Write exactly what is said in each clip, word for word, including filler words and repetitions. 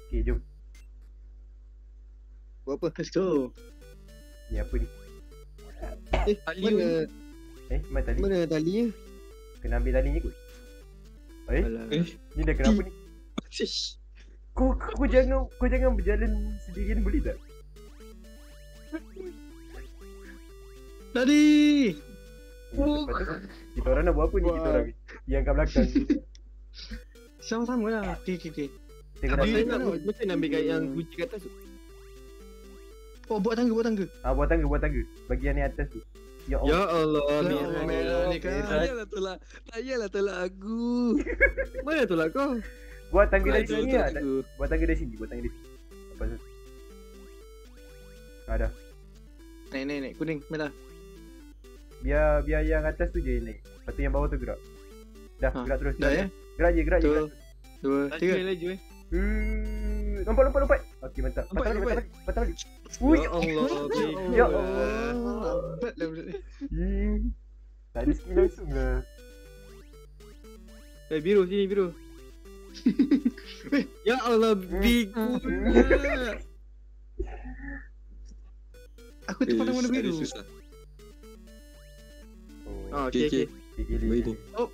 Okay, jom. Buat apa? Let's go. Ni apa ni? Eh, Tali mana? Eh, mana tali? Mana talinya? Kena ambil tali ni kot. Eh, Alah. Eh. ni dah kenapa ni? Kau, kau jangan, kau jangan berjalan sendirian boleh tak? Tadi. Lepas tu, kita orang nak buat apa ni kita orang ni? Yang kat belakang. Sama-sama lah. Okay, okay, okay. Kita kena Macam Tadi- nak macam nak ambil kat yang kunci kat atas tu. Oh, buat tangga, buat tangga. ah, buat tangga, buat tangga. Bagi yang ni atas tu. Ya Ya Allah. Allah, Ya merah Allah, merah ni kan. merah. Tayalah tolak. Tayalah tolak aku. Mana tolak kau? Buat tangga dari Kau sini tolak lah. aku. Buat tangga dari sini, buat tangga dari sini. Apa tu? Ah, dah. Naik, naik, naik. Kuning, merah. Biar biar yang atas tu je yang naik. Lepas tu yang bawah tu gerak. Dah, Ha, gerak terus. Dah ya? Gerak je, gerak je. Satu, gerak. dua, Laju tiga. eh, laju eh. Hmm, lompat, lompat, lompat. Okey, mantap. Lompat, Patah lagi, lompat. patah lagi, patah lagi. Ui. Ya Allah, bego. Ya Allah. Lambat lah budak ni. Hmm. Tak ada skill langsung lah. Eh, biru sini biru. Ya Allah, bego. Aku terpandang warna biru. Oh, Ah, okey okey. okey, Baik gini. ni. Oh.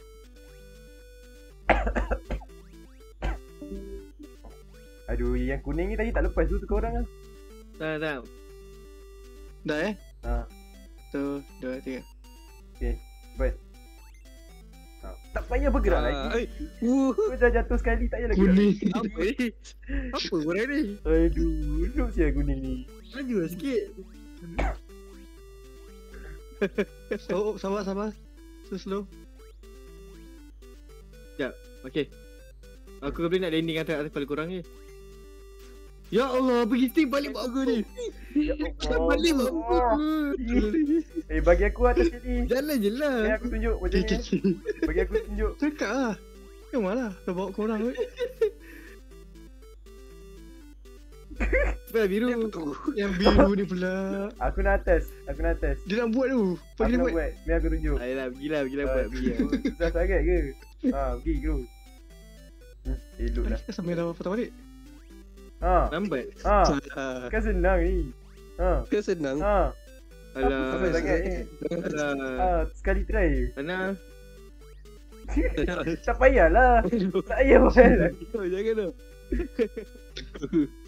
Aduh, yang kuning ni tadi tak lepas tu tu kau orang lah. Tak tak. Dah eh? Ha. Satu, dua, tiga. Buat. Ha. Tak payah bergerak lagi. Ah, eh, wuh. Kau dah jatuh sekali tak payah lagi. gerak. Kuning. Apa ni? Apa korang ni? Aduh, noob siapa kuning ni. Laju lah sikit. Oh, sabar, sabar. Slow, slow. Okey. Aku boleh nak landing atas atas kepala korang ni. Ya Allah, pergi stick balik buat aku ni. Ya Tak balik buat aku. Eh, bagi aku atas sini. Jalan je Eh, lah. aku tunjuk macam Okay, ni. okay, eh. okay. Bagi aku tunjuk. Cakap lah. Memang lah. Dah bawa korang kot. Cepat biru. Yang biru ni pula. Aku nak atas. Aku nak atas. Dia nak buat tu. Aku Pergi dia nak buat. buat. Biar aku tunjuk. Ayolah, pergilah, pergilah buat, pergi lah. Aduh, susah sangat ke? Ha, pergi bro. Hmm, elok lah. Tadi sambil dah patah balik. Ha, Lambat. ha. Salah. Kan senang ni. Ha, Kan senang. ha. Alah. Susah sangat ni. Alah. Ha, sekali try je. Sana. Tak payahlah. Tak payah buat lagi. Jangan dah.